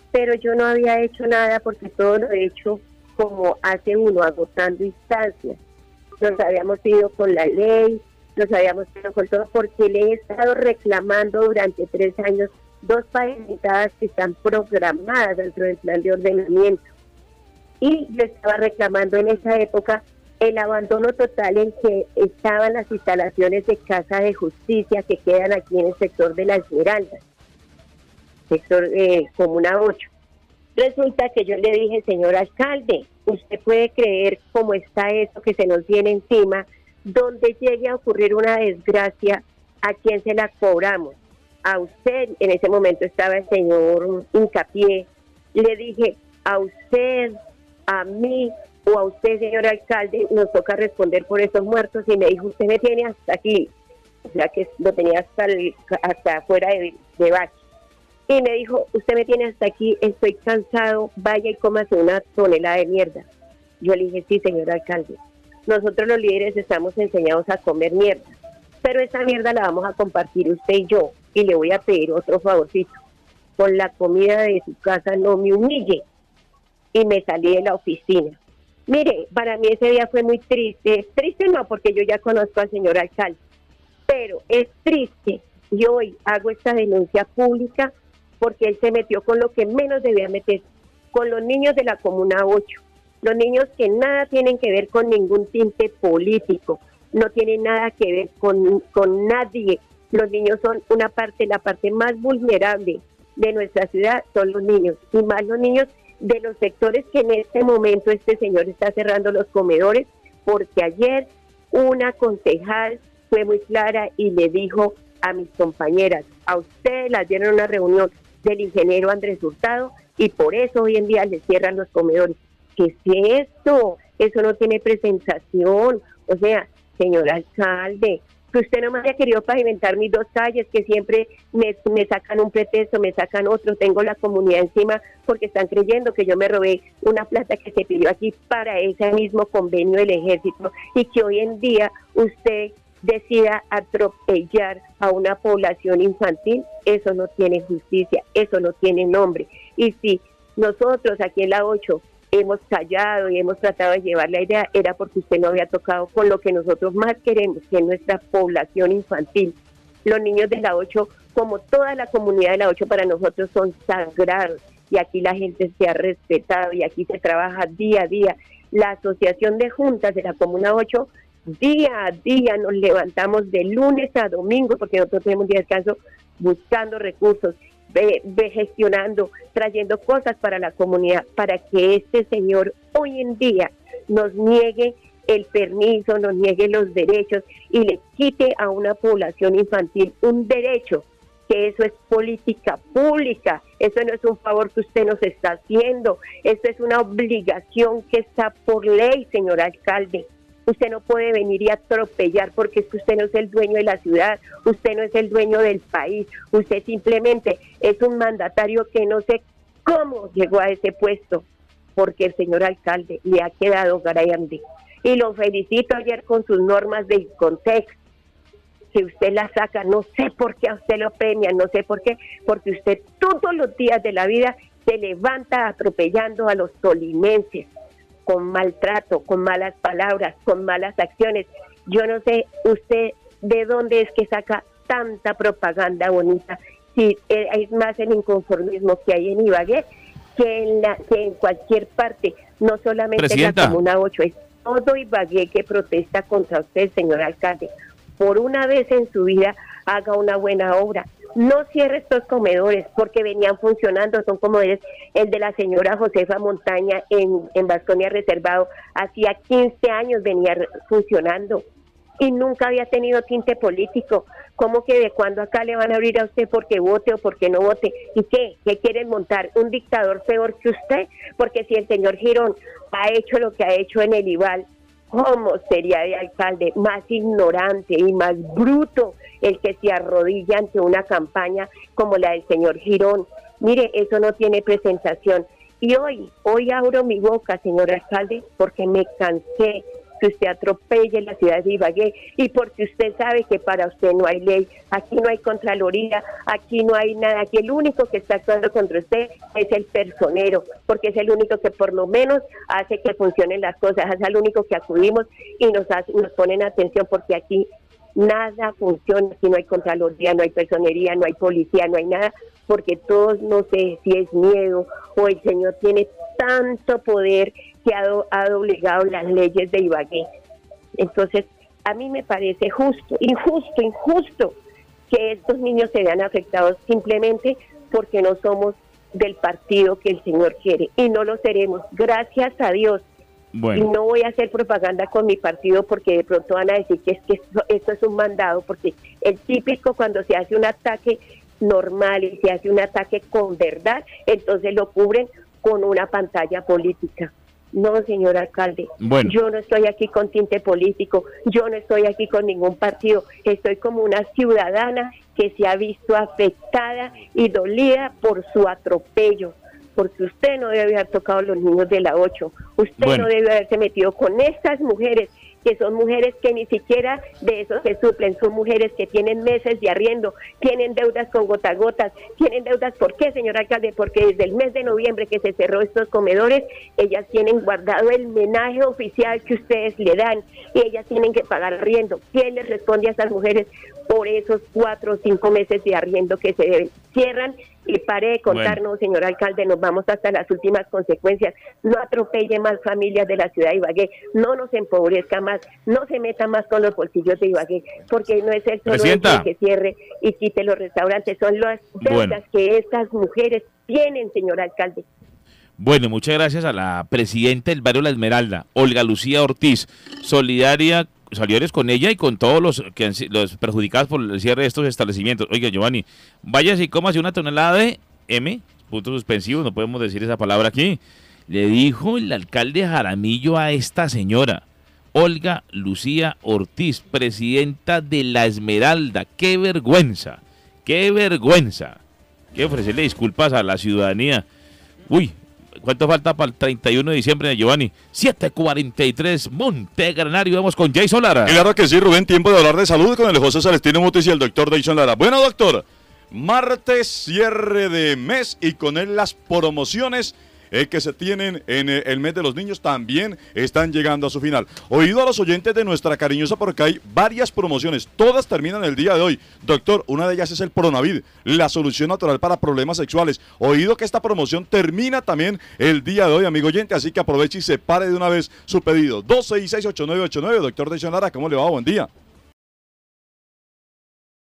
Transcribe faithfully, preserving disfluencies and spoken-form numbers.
pero yo no había hecho nada porque todo lo he hecho como hace uno, agotando instancias. Nos habíamos ido con la ley, nos habíamos ido con todo, porque le he estado reclamando durante tres años dos pavimentadas que están programadas dentro del plan de ordenamiento. Y yo estaba reclamando en esa época el abandono total en que estaban las instalaciones de Casa de Justicia que quedan aquí en el sector de Las Esmeraldas, sector eh, Comuna ocho. Resulta que yo le dije, señor alcalde, usted puede creer cómo está eso que se nos viene encima, donde llegue a ocurrir una desgracia, ¿a quién se la cobramos? A usted, en ese momento estaba el señor Hincapié, le dije, a usted, a mí o a usted, señor alcalde, nos toca responder por esos muertos, y me dijo, usted me tiene hasta aquí, o sea que lo tenía hasta, el, hasta afuera de, de Bache. Y me dijo, usted me tiene hasta aquí, estoy cansado, vaya y cómase una tonelada de mierda. Yo le dije, sí, señor alcalde, nosotros los líderes estamos enseñados a comer mierda, pero esa mierda la vamos a compartir usted y yo, y le voy a pedir otro favorcito, con la comida de su casa no me humille. Y me salí de la oficina. Mire, para mí ese día fue muy triste, triste no, porque yo ya conozco al señor alcalde, pero es triste, y hoy hago esta denuncia pública, porque él se metió con lo que menos debía meter, con los niños de la Comuna ocho, los niños que nada tienen que ver con ningún tinte político, no tienen nada que ver con, con nadie. Los niños son una parte, la parte más vulnerable de nuestra ciudad son los niños, y más los niños de los sectores que en este momento este señor está cerrando los comedores, porque ayer una concejal fue muy clara y le dijo a mis compañeras, a ustedes las dieron una reunión del ingeniero Andrés Hurtado y por eso hoy en día les cierran los comedores. ¿Qué es esto? Eso no tiene presentación. O sea, señor alcalde, que usted no me haya querido pavimentar mis dos calles, que siempre me, me sacan un pretexto, me sacan otro, tengo la comunidad encima porque están creyendo que yo me robé una plata que se pidió aquí para ese mismo convenio del ejército, y que hoy en día usted decida atropellar a una población infantil. Eso no tiene justicia, eso no tiene nombre. Y si nosotros aquí en la ocho hemos callado y hemos tratado de llevar la idea, era porque usted no había tocado con lo que nosotros más queremos, que es nuestra población infantil. Los niños de la ocho, como toda la comunidad de la ocho, para nosotros son sagrados, y aquí la gente se ha respetado y aquí se trabaja día a día. La asociación de juntas de la Comuna ocho, día a día nos levantamos de lunes a domingo, porque nosotros tenemos un día de descanso, buscando recursos, ve, ve gestionando, trayendo cosas para la comunidad, para que este señor hoy en día nos niegue el permiso, nos niegue los derechos y le quite a una población infantil un derecho, que eso es política pública, eso no es un favor que usted nos está haciendo, eso es una obligación que está por ley, señor alcalde. Usted no puede venir y atropellar, porque es que usted no es el dueño de la ciudad, usted no es el dueño del país, usted simplemente es un mandatario que no sé cómo llegó a ese puesto, porque el señor alcalde le ha quedado grande. Y lo felicito ayer con sus normas del contexto, que usted las saca, no sé por qué a usted lo premia, no sé por qué, porque usted todos los días de la vida se levanta atropellando a los tolimenses, con maltrato, con malas palabras, con malas acciones. Yo no sé usted de dónde es que saca tanta propaganda bonita, si es más el inconformismo que hay en Ibagué que en, la, que en cualquier parte, no solamente Presidenta. En la Comuna ocho, es todo Ibagué que protesta contra usted, señor alcalde. Por una vez en su vida, haga una buena obra. No cierre estos comedores, porque venían funcionando, son comedores, el de la señora Josefa Montaña en, en Vasconia Reservado, hacía quince años venía funcionando y nunca había tenido tinte político. ¿Cómo que de cuándo acá le van a abrir a usted porque vote o porque no vote? ¿Y qué? ¿Qué quieren montar? ¿Un dictador peor que usted? Porque si el señor Girón ha hecho lo que ha hecho en el Ibal, ¿cómo sería de alcalde más ignorante y más bruto el que se arrodilla ante una campaña como la del señor Girón? Mire, eso no tiene presentación. Y hoy, hoy abro mi boca, señor alcalde, porque me cansé que usted atropelle la ciudad de Ibagué y porque usted sabe que para usted no hay ley, aquí no hay contraloría, aquí no hay nada, aquí el único que está actuando contra usted es el personero, porque es el único que por lo menos hace que funcionen las cosas, es el único que acudimos y nos, hace, nos ponen atención, porque aquí nada funciona, aquí no hay contraloría, no hay personería, no hay policía, no hay nada, porque todos, no sé si es miedo o el señor tiene tanto poder que ha, do, ha doblegado las leyes de Ibagué. Entonces, a mí me parece justo, injusto, injusto que estos niños se vean afectados simplemente porque no somos del partido que el señor quiere, y no lo seremos, gracias a Dios. Bueno. Y no voy a hacer propaganda con mi partido porque de pronto van a decir que es que esto, esto es un mandado, porque el típico cuando se hace un ataque normal y se hace un ataque con verdad, entonces lo cubren con una pantalla política. No, señor alcalde, bueno. Yo no estoy aquí con tinte político, yo no estoy aquí con ningún partido, estoy como una ciudadana que se ha visto afectada y dolida por su atropello, porque usted no debe haber tocado a los niños de la ocho, usted bueno. no debe haberse metido con estas mujeres, que son mujeres que ni siquiera de eso se suplen, son mujeres que tienen meses de arriendo, tienen deudas con gotagotas, tienen deudas, ¿por qué, señor alcalde? Porque desde el mes de noviembre que se cerró estos comedores, ellas tienen guardado el menaje oficial que ustedes le dan, y ellas tienen que pagar arriendo. ¿Quién les responde a esas mujeres por esos cuatro o cinco meses de arriendo que se deben? Cierran y pare de contarnos, bueno. señor alcalde, nos vamos hasta las últimas consecuencias. No atropelle más familias de la ciudad de Ibagué, no nos empobrezca más, no se meta más con los bolsillos de Ibagué, porque no es el solo hecho que cierre y quite los restaurantes, son las deudas bueno. que estas mujeres tienen, señor alcalde. Bueno, muchas gracias a la presidenta del barrio La Esmeralda, Olga Lucía Ortiz, solidaria, solidarios con ella y con todos los que han, los perjudicados por el cierre de estos establecimientos. Oiga, Giovanni, váyase y cómase una tonelada de M, puntos suspensivos, no podemos decir esa palabra aquí. Le dijo el alcalde Jaramillo a esta señora, Olga Lucía Ortiz, presidenta de La Esmeralda. ¡Qué vergüenza! ¡Qué vergüenza! Que ofrecerle disculpas a la ciudadanía. Uy, ¿cuánto falta para el treinta y uno de diciembre, Giovanni? siete cuarenta y tres, Montegranario. Vamos con Jason Lara. Claro que sí, Rubén, tiempo de hablar de salud con el José Celestino Mutis y el doctor Jason Lara. Bueno, doctor, martes, cierre de mes y con él las promociones eh, que se tienen en eh, el mes de los niños también están llegando a su final. Oído a los oyentes de nuestra cariñosa, porque hay varias promociones, todas terminan el día de hoy. Doctor, una de ellas es el Pronavid, la solución natural para problemas sexuales. Oído que esta promoción termina también el día de hoy, amigo oyente, así que aproveche y separe de una vez su pedido. dos seis seis, ocho nueve ocho nueve, doctor Jason Lara, ¿cómo le va? Buen día.